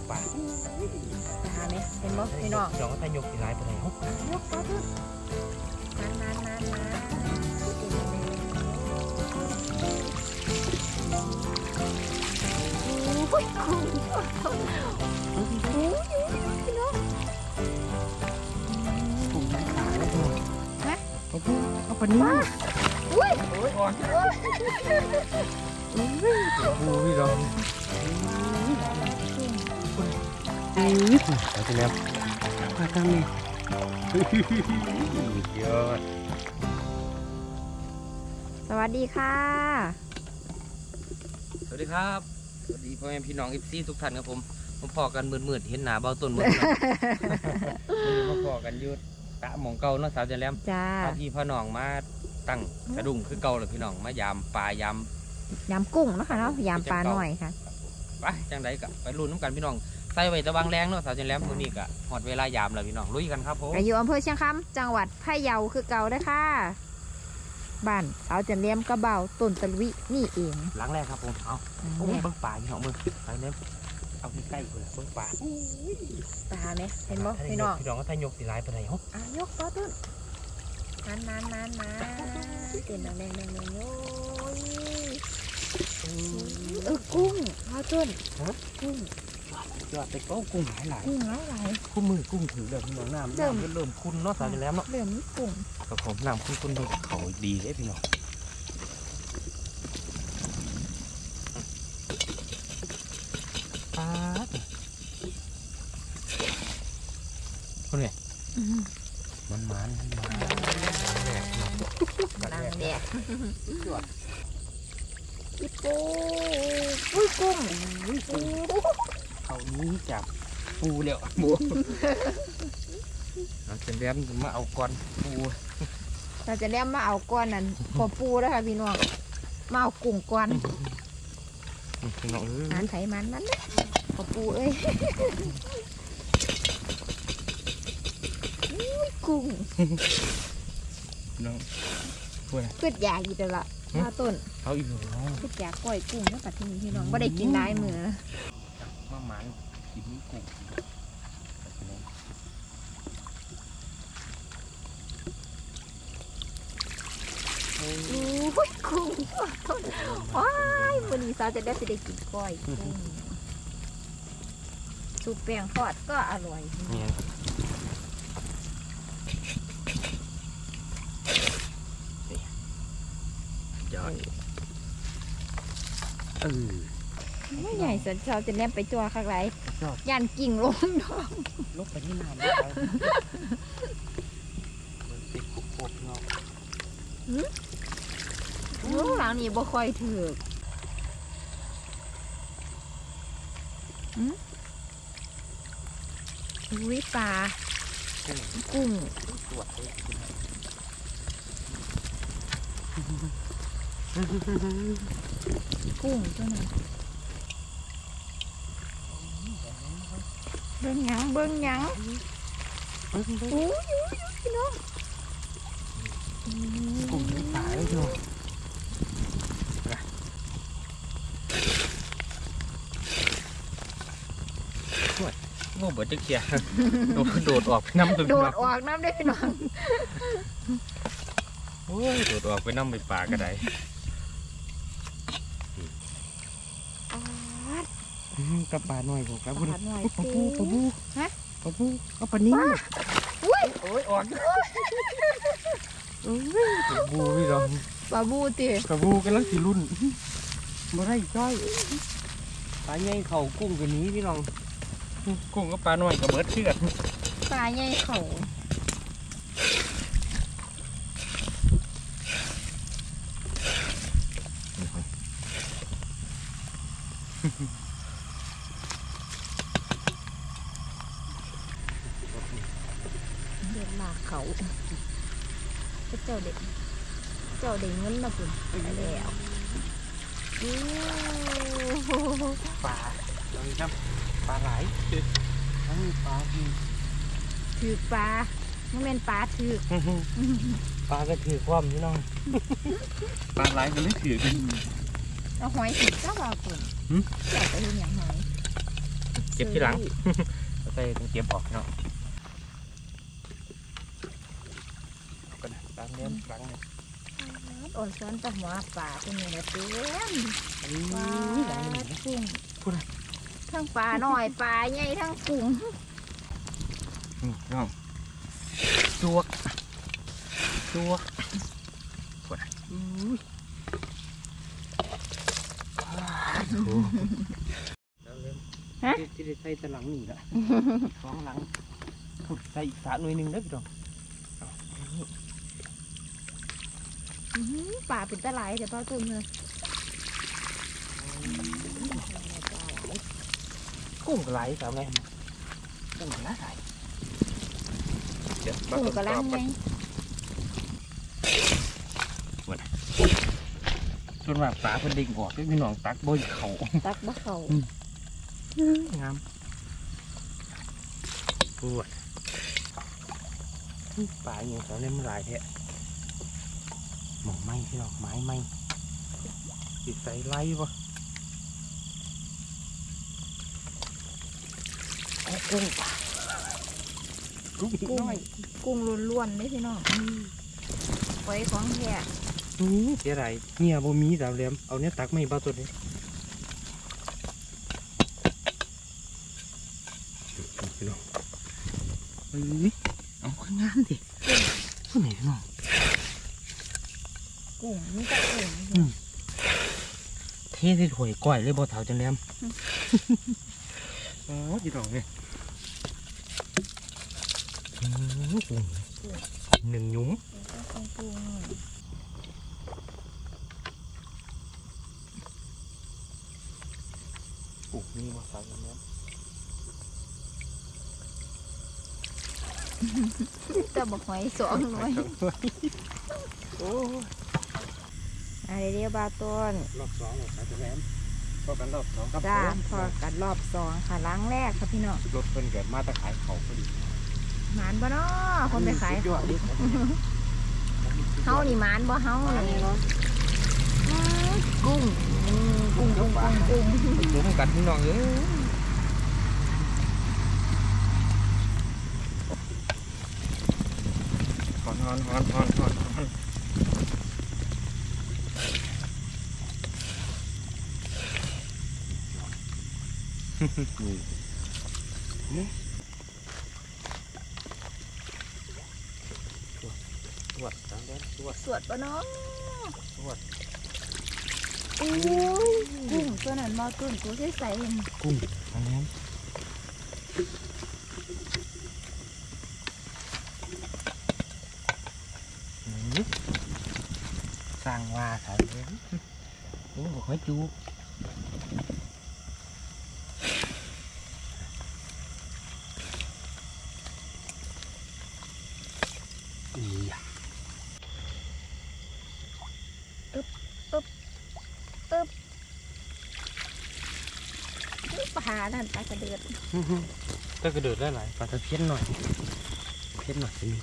ปลาหาไหมเห็นบ่พี่น้องน้องก็ทายกสิหลายปานใดฮุบยกต่อขึ้นนานโอ้ยคุ้มโอ้ยพี่น้องกุ้งขาแล้วตัวฮะเอาปลานิ่มอุ้ยอ่อนบูพี่น้องเอาไปแล้วปลาตั้งนี่ยอดสวัสดีค่ะสวัสดีครับสวัสดีพ่อแม่พี่น้องอีซี่ทุกท่านครับผมพอกันมืดๆเห็นหนาเบาต้นมืดมาพอกันยืดตะหมองเก่าเนาะสาวจะแหลมจ้าพี่พ่อน้องมาตั้งกระดุมคือเก่าเลยพี่น้องมายามปลายามกุ้งนะคะเนาะยามปลาหน่อยค่ะไปจังไดกะไปลุ้นน้ำกันพี่น้องใส่ไว้ตะวังแรงเนาะสาวจะแหลมมื้อนี้กะหอดเวลายามแล้วพี่น้องลุยกันครับผมอยู่อำเภอเชียงคำจังหวัดพะเยาคือเก่าได้ค่ะบ้านสาวจันเลี้ยมกระเบาต้นตะลุยนี่เองหลังแรกครับผมเอาเบิ้งป่าพี่น้องเบิ้งไปเนี้ยเอาใกล้ๆกูเลยเบิ้งป่าปลาไหมเห็นบ่พี่น้องก็ทายกสิหลายปานใดฮุบยกต่อต้นนานเต้นแดงโอ้ยกุ้งพ่อต้นกุ้งยอดแต่ก็กุ้งหลายกุ้งมือกุ้งถือแบบพี่น้องน้ำเริ่มคุ้นเนาะสาวจะแหลมเนาะเริ่มกุ้งกับผมน้ำคุ้นๆดูเขาดีเลยพี่น้องคนเนี่ยมันดังเด็กอีปูอุ้ยกุ้งเขานี้จับปูเร็วบัวเราจะเลี้ยมมาเอาก้อนปูเราจะเลี้ยมมาเอาก้อนนั่นขอปูแล้วค่ะพี่น้องมาเอากุ้งก้อนอันไขมันนั้นนะขอปูเอ้ยกุ้งน้องขึ้นยาอยู่แต่ละมาต้นเขาอีกแล้วขึ้นยาก้อยกุ้งแล้วปัดที่นี่พี่น้องไม่ได้กินได้เหมือมาหมันกินกุ้งโอ้ยกุ้งต้นว้ายวันนี้สาวจะได้กินก้อยกุ้งสูบแป้งทอดก็อร่อยยอดไม่ใหญ่ส่วนเราจะแนบไปจัวข้างไรยันกิ่งลงดอกลบไปที่น้ำได้มันติดโคกเนาะหลังนี้บ่ค่อยถืออุ้ยปลากุ้งกุ้งตัวนั้นเบิ้งหยังโอ้ยพี่น้องกุ้งไม่ตายเลยจ้ะโง่เบิดจะเกียร์โดดออกน้ำโดดออกน้ำได้พี่น้องโอ้ยโดดออกไปน้ำไปป่าก็ได้กับปลาหน่อยผมครับคุณปลาบูฮะปลาบูเอาปลานิ่มอุ้ยโอ้ยออกปลาบูพี่น้องปลาบูตีปลาบูกันแล้วสีรุ่นมาได้จ้อยปลาใหญ่เข่ากุ้งกันนี้พี่น้องกุ้งกับปลาหน่อยกับเบิร์ดเชือดปลาใหญ่เข่าเดินลากเขาเจ้าเด็กเงินนะคุณไปแล้วปลาลองครับปลาไหลทั้งปลาถือปลาไม่เป็นปลาถือปลาก็ถือความพี่น้องปลาไหลก็เลยถือกันเอาหอยถือก็ว่าคุณอยากไปเห็นอย่างหอยเก็บที่หลังเอาใส่ต้องเก็บออกเนาะก็นะล้างเลี้ยงล้างเลยอ่อนซ้อนกับหัวปลาเป็นยังไงเต็มปลาล้างเลยนะกุ้งพูดนะทั้งปลาหน่อยปลาใหญ่ทั้งกุ้งน้องจวกพูดนะที่ได้ใส่ตะหลังนี่แหละสองหลังพูดใส่อีกสาหน่วยหนึ่งได้พี่น้องปลาเป็นตะไลแต่ปลาตุ่มเลยกุ้งไหลสาวไงกุ้งไหลใส่เดี๋ยวกุ้งกระลังไงส่วนมากปลาเพิ่นดึงออกพี่น้องตักบ่อยเขาตักบะเขางามปวดปลาอย่างเขาเนี่ยมันหลายแท้หมองไม้พี่น้องไม้ไม้ติดใส่ไล่ปะโอ้กุ้งกุ้งอีกน้อยกุ้งล้วนๆเลยพี่น้องไว้ของแท้เสียไรเนี่ยบ่มีสาวเหลี่ยมเอาเนี่ยตักไม่เบาตัวนี้พี่น้องเฮ้ยเอาข้างงามดิผู้ไหนพี่น้องกุ้งนี่ก็กุ้งเทใส่ถ้วยก้อยเลยบ่เท่าจังแหลมอ๋อพี่น้องเนี่ยกุ้งหนึ่งหยุ้มกุ้งกุ้งนี่บ่เท่าจังแหลมแต่บอกหอยสองหน่วยโอ้อะไรเรียกบาต้นรอบสองหมดจังแหลมพอกันรอบสองครับจ้าพอกัดรอบสองค่ะล้างแรกค่ะพี่น้องรถเพิ่นเกิดมาตะขายเขาพอดีหมานบ่เนาะคนไปขายยอดดิเฮานี่หมานบ่เฮานี่กุ้งกุ้งผมกัดพี่น้องเอ้ยฮอนนี่สวดจังแดนสวดสวดบ่เนาะสวดอุ้ยกุ้งตัวนั้นมาตุ้นกูใส่เห็นกุ้งจังแดนสร้างว่าสายเลยโอ้บอกให้จูปลานั่นปลากระเดือดก็กระโดดได้หลายปลาตะเพียนหน่อยเพียนหน่อยสิ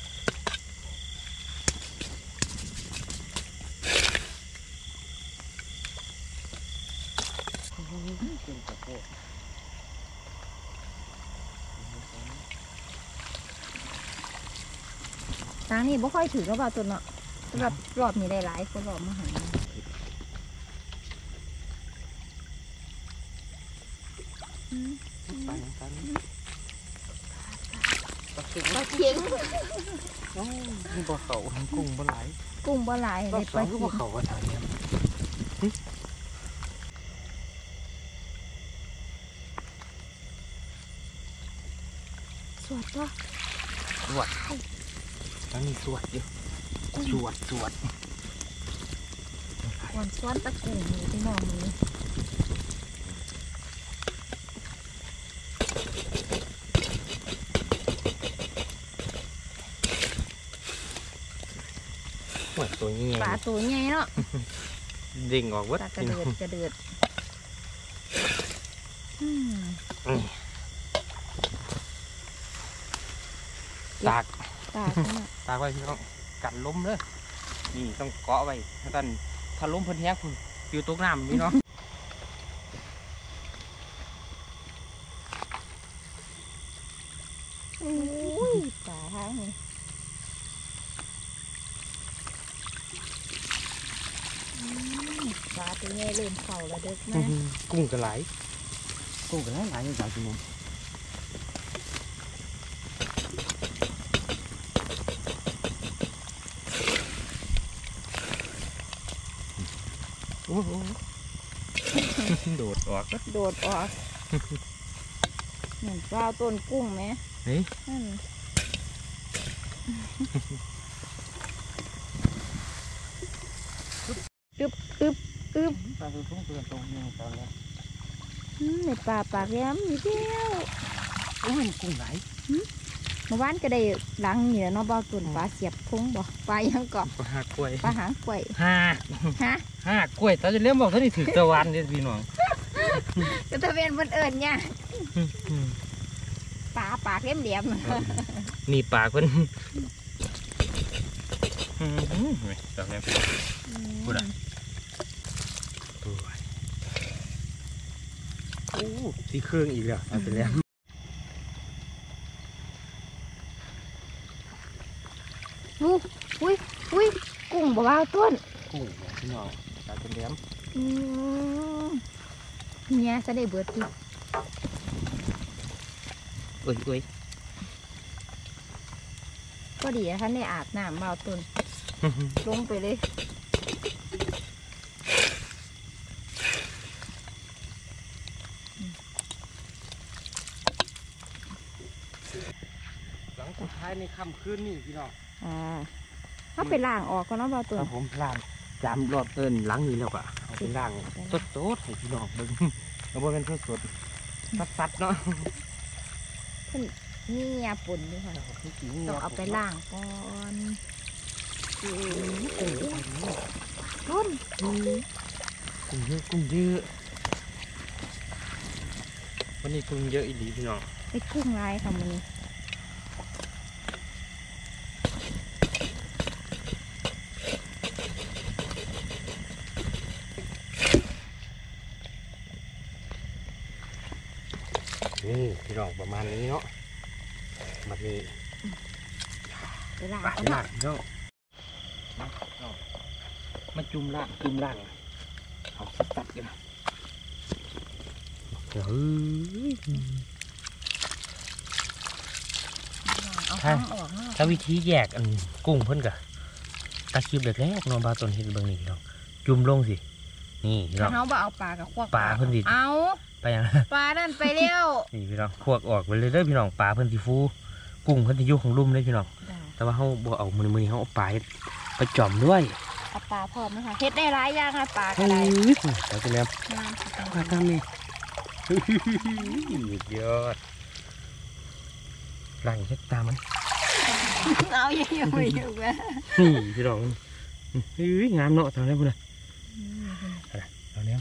ทางนี้บ่ค่อยถือก็ว่าตัวเนาะสำหรับรอบนี้ได้หลายคนรอบมาหาปลาเค็งนี่ปลาเขากุ้งปลาไหลกุ้งบ่หลายปเลลาย สปอลางก็เค็ปลาง เขาว่าทางนี้สวดป่ะสวดแล้วมีสวดอยู่สวดวันซ้อนตะกุ่งนี่พี่น้องมือหัวตัวนี้ปลาตัวใหญ่เนาะดิ่งออกวัดปลากระเดือดกระเดือดตากตากเนาะตากไว้พี่น้องกันล้มเลยนี่ต้องเกาะไว้ถ้าล้มเพิ่นแห้งคุณอยู่ตกน้ำนี่เนาะอุ้ยปลาทางนี้ปลาตัวนี้เริ่มเข่าแล้วเด็กนะกุ้งกระไหลกุ้งกระไหลหลายอย่างจังโอ้โหโดดออกก็โดดออกเหมือนปลาต้นกุ้งไหมเฮ้ยนั่นอึบอึบอึบปลาตัวทุ่งตัวตรงนี้ตอนนี้ในปลาปากแย้มอยู่เดียวโอ้ยกุ้งไหลเมื่อวานก็ได้หลังเหนือเนาะบ่าวตุ่นปลาเสียบพุงบ่ปลายังเกาะปลาหากล้วยปลาหางกล้วยหาฮะหากล้วยตาจะเลี้ยงบอกท่านนี่ถือตะวันเนี่ยพี่น้องก็จะเป็นบนเอิญเนี่ยปลาปากเหลี่ยมนี่ปลาคนตอนนี้ๆพูดอะ โอ้สีเครื่องอีกแล้วเอาไปแล้วอุ้ยอุ้ยอุ้ยกุ้งบ่าวต้นกุ้งพี่น้องตาเป็นแหลมเนี่ยจะได้เบิดติเอ้ยเอ้ยก็ดีท่านได้อาบน้ำบ่าวต้นลงไปเลยหลังสุดท้ายในค่ำคืนนี่พี่น้องเขาไปล้างออกก็เนาะบ่าวต้คน รับผมล้างจามรอบเอินหลังนี้แล้วก็เอาไปล้างสดๆให้พี่น้องเบิ่งแล้วบ่เป็นสดๆซัดๆเนาะนี่ยาปุ่นด้วยค่ะต้องเอาไปล้างก่อนต้นกุ้งเยอะกุ้งเยอะวันนี้กุ้งเยอะอีหลีพี่น้องไอ้กุ้งลายค่ะมันนี่พี่น้องประมาณนี้เนาะแบบนี้ไปล้างปลาก่อนล่าเนาะงเนาะมาจุ่มล่างเอาตัดกันเฮ้ยเอาข้างออกเนาะถ้าวิธีแยกอันกุ้งเพิ่นกะตะคิบแรกๆเนอนบาต้นเห็ดเบิ่งนี่พี่น้องจุ่มลงสินี่พี่น้องเขาบ่เอาปลากับควักปลาเพิ่นดิเอาไปยังปลานั่นไปเร็วนี่พี่น้องพวกออกไปเลยเด้อพี่น้องปลาเพิ่นสิฟูกุ้งเพิ่นสิอยู่ของลุ่มเลยพี่น้องแต่ว่าเฮาบ่เอามื้อนี้เฮาเอาปลาไปจ่อมด้วยเอาปลาพร้อมไหมคะเฮ็ดได้หลายอย่างค่ะปลาก็เฮ้ได้ยแล้วจะแล้วงามปลาตามนี่ยอดล้างเฮ็ดตามมันเอาเยอะๆแม่นี่พี่น้องเฮ้ยงามเนาะตอนนี้พุ่นน่ะตอนนี้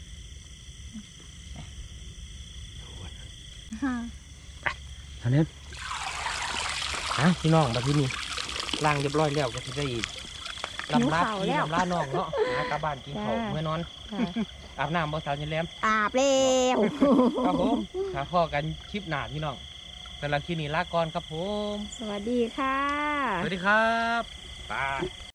ตอนนี้พี่น้องแบบนี้ล้างเรียบร้อยแล้วก็จะได้ลำลาพี่ลำลาน้องเนาะหากลับบ้านกินข้าวเมื่อนอนอาบน้ำบ่สาวยันแหลมอาบแล้วครับผมถ้าพ่อกันคลิปหน้าพี่น้องสำหรับคลิปนี้ลาก่อนครับผมสวัสดีค่ะสวัสดีครับบาย